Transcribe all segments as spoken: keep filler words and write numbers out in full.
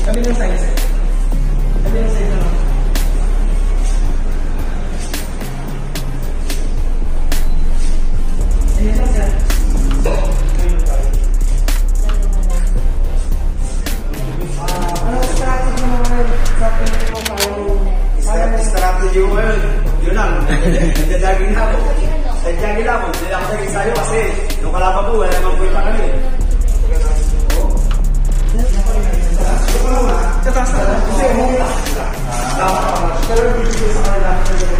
Kami ng size. Kami ng size naman. Ayan lang sir. Anong strategy mo ngayon sa pinili mo ngayon? Strategy mo ngayon, yun lang. Nagdadaging na ako. Nagdadaging na ako. Hindi ako naging sa'yo kasi nung kalaban ko, wala namang kwenta kami. Kataas na lang. Kasi mo lang. Pero hindi ko sa kanila.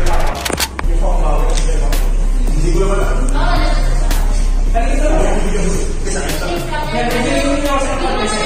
Hindi ko naman lang. Kanina lang. Yan, hindi ko niyo sa kanila.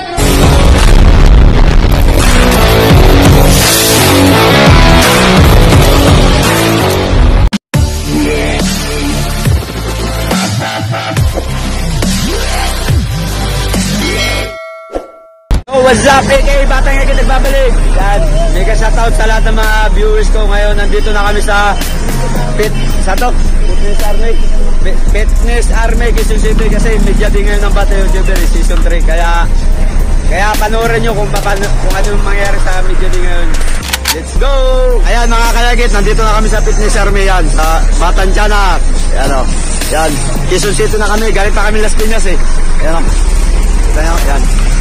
What's up, A K A Batang Egit nagbabalik. Yan, mega shoutout sa lahat ng mga viewers ko ngayon. Nandito na kami sa Pit, sa to? Fitness Army. Fitness Army, Quezon City kasi media din ngayon ng Bata YouTuber Season three. Kaya, kaya panoorin nyo kung, paano, kung ano yung mangyayari sa media din ngayon. Let's go! Ayan mga kayagit, nandito na kami sa Fitness Army yan, sa Batan Tiyanak. Yan o, yan. Quezon City na kami, galing pa kami Las Piñas eh. Yan o. Yan o, yan.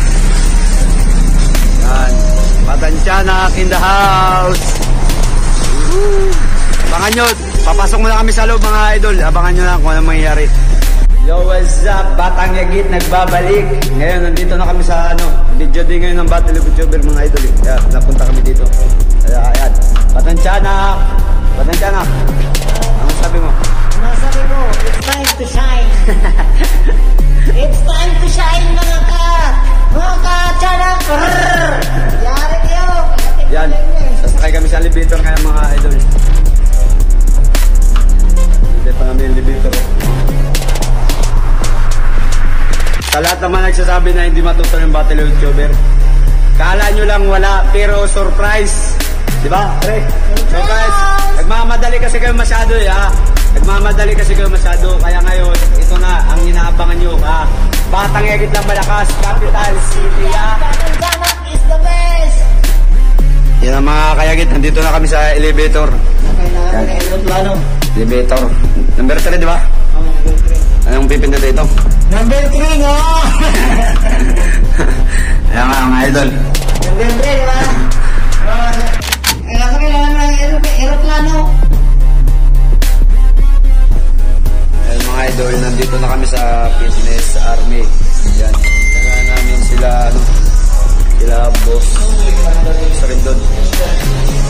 Yan, Batan Tiyanak in the house. Woo! Abangan nyo, papasok muna kami sa loob mga idol. Abangan nyo lang kung anong mangyayari. Yo, what's up? Batang Yagit nagbabalik. Ngayon, nandito na kami sa ano, video din ngayon ng Battle of YouTuber mga idol. Kaya napunta kami dito. Kaya ayan, Batan Tiyanak. Batan Tiyanak, ano sabi mo? Ano sabi mo? It's time to shine. It's time to shine mga ka. Mga ka Tiyanak. Yari kayo. Yan, sasakay kami sa elevator ngayon mga idol. Hindi pa namin elevator. Sa lahat naman nagsasabi na hindi matutuloy yung Battle of YouTuber, kala nyo lang wala, pero surprise. Diba? Pre? Surprise. Nagmamadali kasi kayo masyado eh ha. Nagmamadali kasi kayo masyado. Kaya ngayon, ito na ang inaabangan nyo ha. Batang Yagit lang malakas, Capital City ha. Batang Tiyanak is the best. Yan ang mga kayagit, nandito na kami sa elevator. Kailangan na aeroplano. Elevator. Number three, di ba? Oh, number three. Anong pipindot ito? Number three, no? Ayan nga, mga idol. Number three, di ba? Kaya kailangan na aeroplano. Ayan mga idol, nandito na kami sa Fitness Army. Yan. Kaya namin sila, ano, sila boss. Sa rin doon.